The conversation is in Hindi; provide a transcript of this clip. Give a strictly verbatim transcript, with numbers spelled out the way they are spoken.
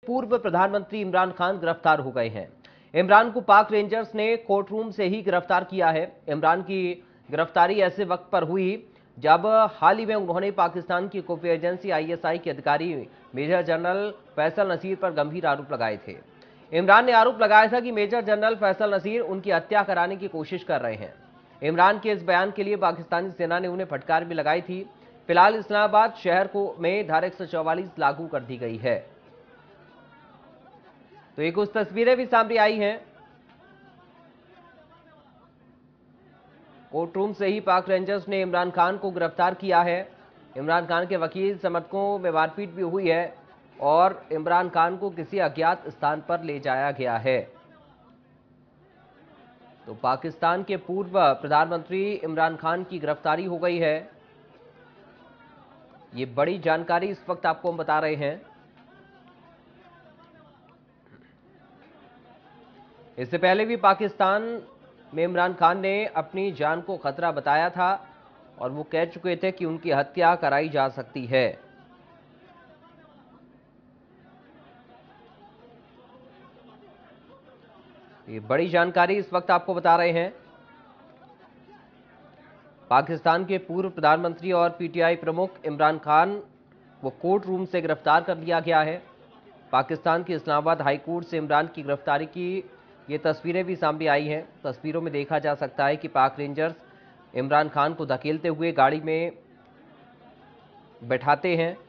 पूर्व प्रधानमंत्री इमरान खान गिरफ्तार हो गए हैं। इमरान को पाक रेंजर्स ने कोर्ट रूम से ही गिरफ्तार किया है। इमरान की गिरफ्तारी ऐसे वक्त पर हुई जब हाल ही में उन्होंने पाकिस्तान की खुफिया एजेंसी आईएसआई के अधिकारी मेजर जनरल फैसल नसीर पर गंभीर आरोप लगाए थे। इमरान ने आरोप लगाया था कि मेजर जनरल फैसल नसीर उनकी हत्या कराने की कोशिश कर रहे हैं। इमरान के इस बयान के लिए पाकिस्तानी सेना ने उन्हें फटकार भी लगाई थी। फिलहाल इस्लामाबाद शहर को में धारा एक सौ चौवालीस लागू कर दी गई है। तो ये कुछ तस्वीरें भी सामने आई हैं। कोर्ट रूम से ही पाक रेंजर्स ने इमरान खान को गिरफ्तार किया है। इमरान खान के वकील समर्थकों में मारपीट भी हुई है और इमरान खान को किसी अज्ञात स्थान पर ले जाया गया है। तो पाकिस्तान के पूर्व प्रधानमंत्री इमरान खान की गिरफ्तारी हो गई है। ये बड़ी जानकारी इस वक्त आपको हम बता रहे हैं। इससे पहले भी पाकिस्तान में इमरान खान ने अपनी जान को खतरा बताया था और वो कह चुके थे कि उनकी हत्या कराई जा सकती है। ये बड़ी जानकारी इस वक्त आपको बता रहे हैं। पाकिस्तान के पूर्व प्रधानमंत्री और पीटीआई प्रमुख इमरान खान वो कोर्ट रूम से गिरफ्तार कर लिया गया है। पाकिस्तान के इस्लामाबाद हाई कोर्ट से इमरान की गिरफ्तारी की ये तस्वीरें भी सामने आई हैं। तस्वीरों में देखा जा सकता है कि पाक रेंजर्स इमरान खान को धकेलते हुए गाड़ी में बैठाते हैं